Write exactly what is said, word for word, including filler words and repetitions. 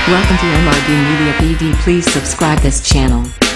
Welcome to M R D Media B D. Please subscribe this channel.